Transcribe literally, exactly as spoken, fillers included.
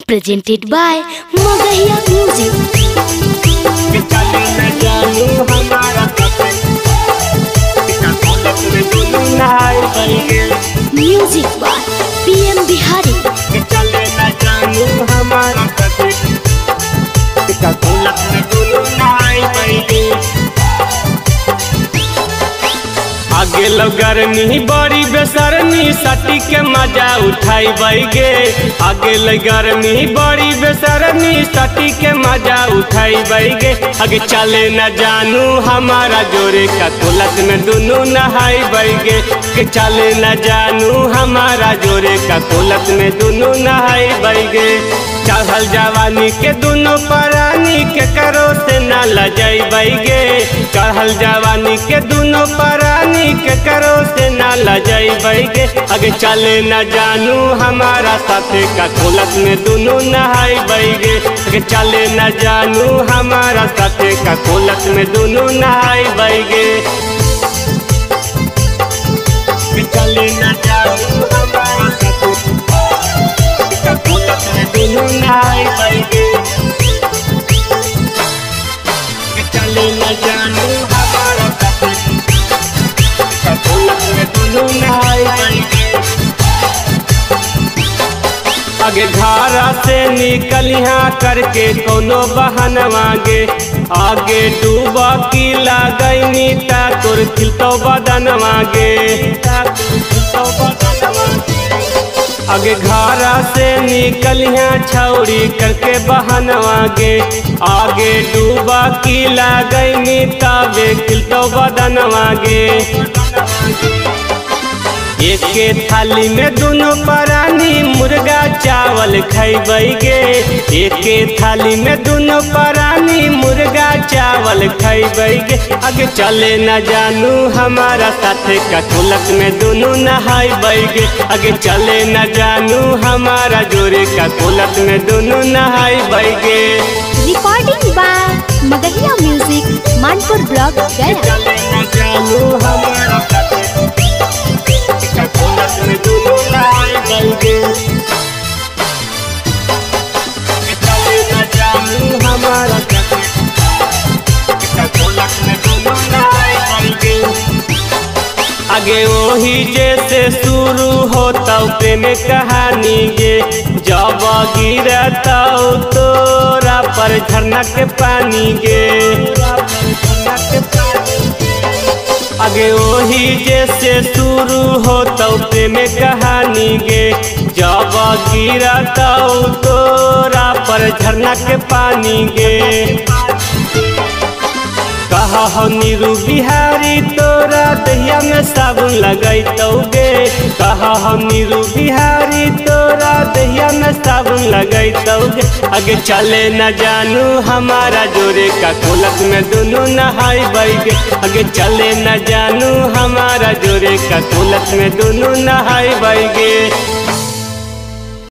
presented by Magahiya Music. Music by P M Bihari. आगे लो गर्मी बड़ी बेसरमी सटी के मजा उठाई बैगे। आगे लो गर्मी बड़ी बेसरमी सटी के मजा उठाई बैगे। आगे चले न जानू हमारा जोरे का कोलत में दोनों नहाई बैगे। के चले न जानू हमारा जोरे का कोलत में दोनों नहाई बैगे। चढ़ल जवानी के दोनों परानी के करो से न लजाई बैगे। चढ़ल जवानी के दोनों परानी के करो से न लजाई बैगे। आगे चले न जानू हमारा साथे का कोलत में दोनों नहाई बैगे। आगे चले न जानू हमारा साथे का कोलत में दोनों नहाई बैगे। चले न जानू हमारा साथे का कोलत में दोनों नहाई बैगे। चले न जानू हमारा साथे आगे धारा से निकलिया करके कोनो बहन मांगे। आगे डूबा की लागैनी ता तोर खिलतो बदन मांगे। आगे घारा से निकलिया छौड़ी करके बहन मांगे। आगे डूबा की लागैनी तावे खिलतो बदन मांगे। एक के थाली में दोनों परानी मुर्गा चावल खैबैगे। एक के थाली में दोनों परानी मुर्गा चावल खैबैगे। आगे चले न जानू हमारा साथे का कोलत में दोनों नहाई बैगे। आगे चले न जानू हमारा जोरे का कोलत में दोनों नहाई बैगे। Recording by Magahiya Music, Manpur Block, Gaya. चले न जानू हमारा साथे का कोलत में दोनों नहाई बैगे। चले न जानू हमारा साथे का कोलत में दोनों नहाई बैगे। आगे वही जैसे शुरू होता प्रेम कहानी गे। जब गिरता तोरा पर झरना के पानी गे। आगे वही जैसे शुरू होता प्रेम कहानी गे। जब गिरता तोरा पर झरना के पानी गे। कहा हो नीरू बिहारी तोरा दहिया में साबुन लगैतौगे। कहा हो नीरू बिहारी तोरा दहिया में साबुन लगैतौगे। आगे चले न जानू हमारा जोरे का कोलत में दोनों नहाई बैगे। आगे चले न जानू हमारा जोरे का कोलत में दोनों नहाई बैगे।